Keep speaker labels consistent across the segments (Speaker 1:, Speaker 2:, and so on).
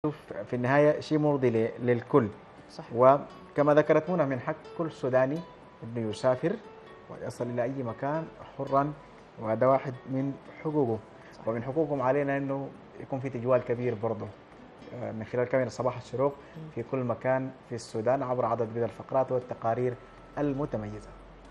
Speaker 1: في النهاية شيء مرضي للكل.
Speaker 2: صح.
Speaker 1: وكما ذكرت منى من حق كل سوداني أنه يسافر ويصل إلى أي مكان حرا، وهذا واحد من حقوقه. صح. ومن حقوقهم علينا أنه يكون في تجوال كبير برضه من خلال كاميرا صباح الشروق في كل مكان في السودان عبر عدد من الفقرات والتقارير المتميزة.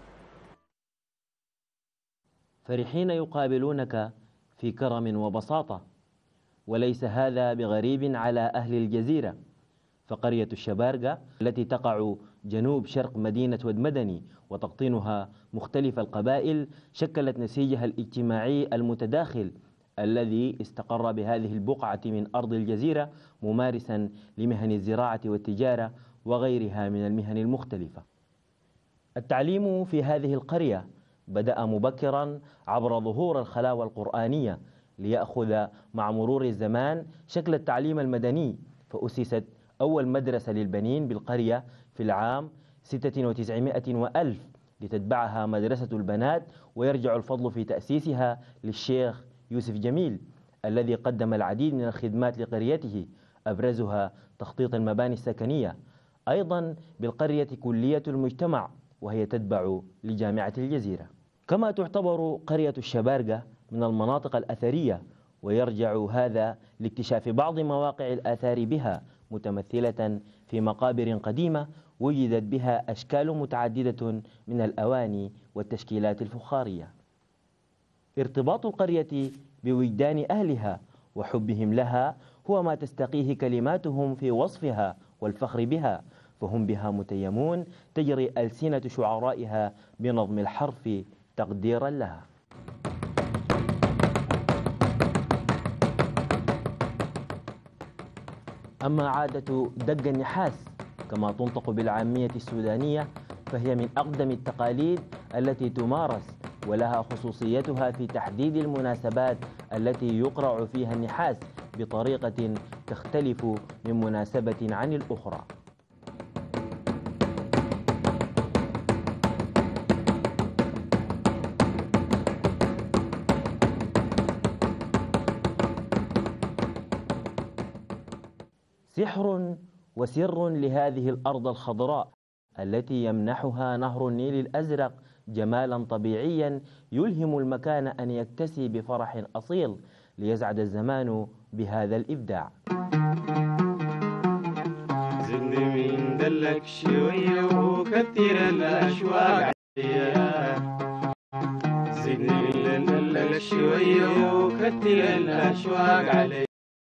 Speaker 3: فرحين يقابلونك في كرم وبساطة، وليس هذا بغريب على أهل الجزيرة، فقرية الشبارقة التي تقع جنوب شرق مدينة ودمدني وتقطنها مختلف القبائل شكلت نسيجها الاجتماعي المتداخل الذي استقر بهذه البقعة من أرض الجزيرة ممارسا لمهن الزراعة والتجارة وغيرها من المهن المختلفة. التعليم في هذه القرية بدأ مبكرا عبر ظهور الخلاوة القرآنية ليأخذ مع مرور الزمان شكل التعليم المدني، فأسست أول مدرسة للبنين بالقرية في العام 9600 وألف لتتبعها مدرسة البنات، ويرجع الفضل في تأسيسها للشيخ يوسف جميل الذي قدم العديد من الخدمات لقريته أبرزها تخطيط المباني السكنية. أيضا بالقرية كلية المجتمع وهي تتبع لجامعة الجزيرة. كما تعتبر قرية الشبارقة من المناطق الأثرية، ويرجع هذا لاكتشاف بعض مواقع الآثار بها متمثلة في مقابر قديمة وجدت بها أشكال متعددة من الأواني والتشكيلات الفخارية. ارتباط القرية بوجدان أهلها وحبهم لها هو ما تستقيه كلماتهم في وصفها والفخر بها، فهم بها متيمون تجري ألسنة شعرائها بنظم الحرف تقديرا لها. أما عادة دق النحاس كما تنطق بالعامية السودانية فهي من أقدم التقاليد التي تمارس، ولها خصوصيتها في تحديد المناسبات التي يقرع فيها النحاس بطريقة تختلف من مناسبة عن الأخرى. سحر وسر لهذه الأرض الخضراء التي يمنحها نهر النيل الأزرق جمالا طبيعيا يلهم المكان أن يكتسي بفرح أصيل ليسعد الزمان بهذا الإبداع.
Speaker 4: زدني من دلك شوية وكتر الأشواق عليا، زدني من دلك شوية وكتر الأشواق عليا.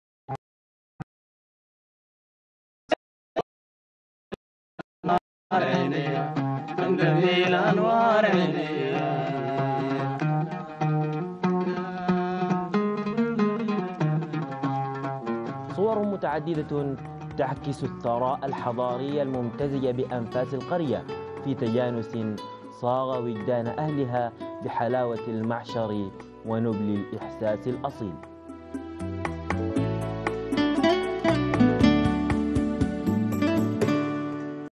Speaker 3: صور متعددة تعكس الثراء الحضاري الممتزج بأنفاس القرية في تجانس صاغ وجدان أهلها بحلاوة المعشر ونبل الإحساس الأصيل.